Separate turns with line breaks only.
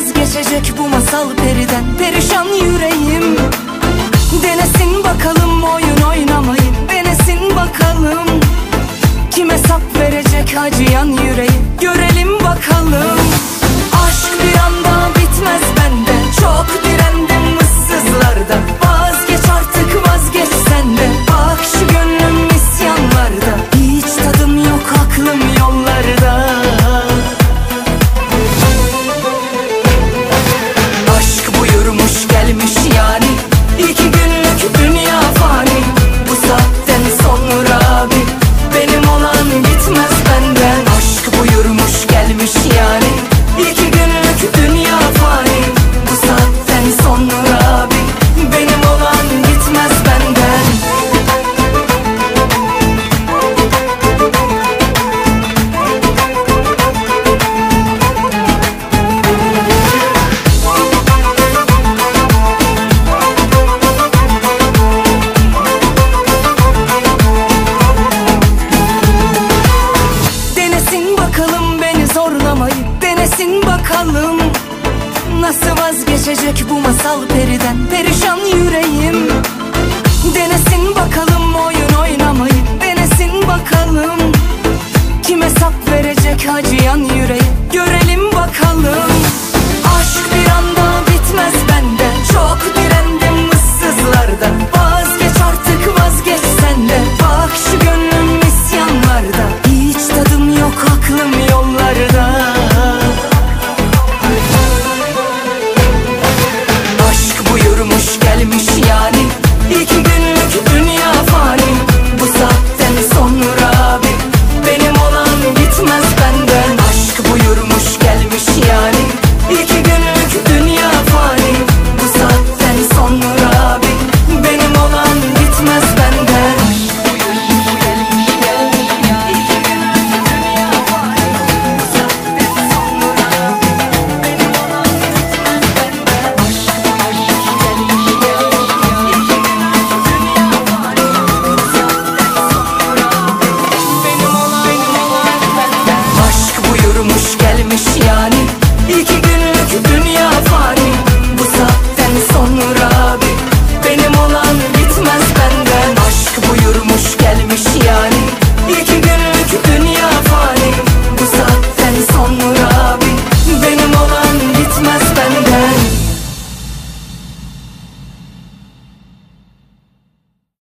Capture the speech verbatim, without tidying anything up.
vazgeçecek bu masal periden? Perişan yüreğim. Denesin bakalım oyun oynamayı, denesin bakalım. Kim hesap verecek acıyan yüreği, görelim bakalım. Aşk bir anda bitmez bende, çok direndim ıssızlarda. Vazgeç artık, vazgeç sen de, bak şu gönlüm isyanlarda. Hiç tadım yok, aklım yollarda. Aşk buyurmuş gelmiş yani, İki günlük dünya fani. Bu saatten sonra bir benim olan gitmez benden. Aşk buyurmuş gelmiş yani, İki günlük dünya fani. Bu saatten sonra bir benim olan gitmez benden. Denesin bakalım, nasıl vazgeçecek bu masal periden? Perişan yüreğim. Denesin bakalım oyun oynamayı, denesin bakalım. Kim hesap verecek acı